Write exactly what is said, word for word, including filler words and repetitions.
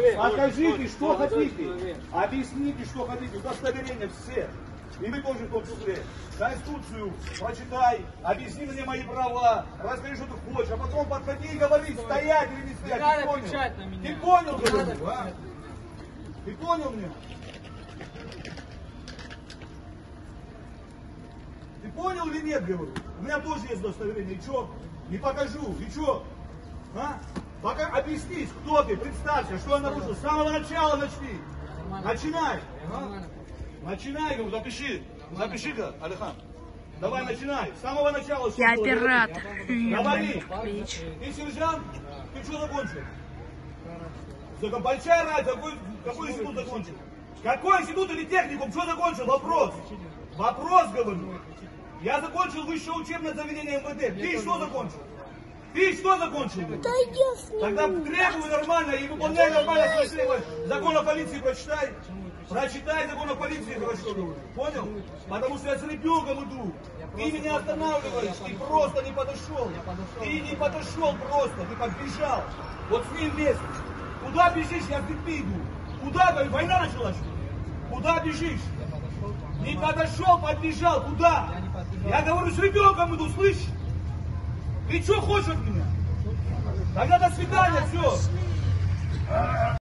Покажите, что хотите. Объясните, что хотите. Удостоверение все. И вы тоже в том числе. Конституцию прочитай, объясни мне мои права, расскажи, что ты хочешь, а потом подходи и говори, стоять или не стоять. Не ты понял? На меня. Ты понял, Не говорю, надо а? Ты понял меня? Ты понял или нет, говорю? У меня тоже есть удостоверение. И что? Не покажу. И что? А? Пока объяснись, кто ты, представься, что я нарушил. С самого начала начни. Начинай. А? Начинай, говорю, запиши. Запиши-ка, Алихан. Давай, начинай. С самого начала. Я оператор. Говори. Ты сержант? Ты что закончил? Только большая разница, какой, какой институт закончил? Какой институт или техникум? Что закончил? Вопрос. Вопрос, говорю. Я закончил высшее учебное заведение эм вэ дэ. Ты что закончил? Ты что закончил? Да я сниму. Тогда требуй нормально и выполняй нормально свои требования. Закон о полиции прочитай. Прочитай закон о полиции, хорошо. Понял? Потому что я с ребенком иду. Ты меня останавливаешь. Ты просто не подошел. Ты не подошел просто. Ты подбежал. Вот с ним вместе. Куда бежишь? Я в Битве иду. Куда? Война началась. Куда бежишь? Не подошел, подбежал. Куда? Я говорю, с ребенком иду, слышишь? Ты что хочешь от меня? Тогда до свидания, все.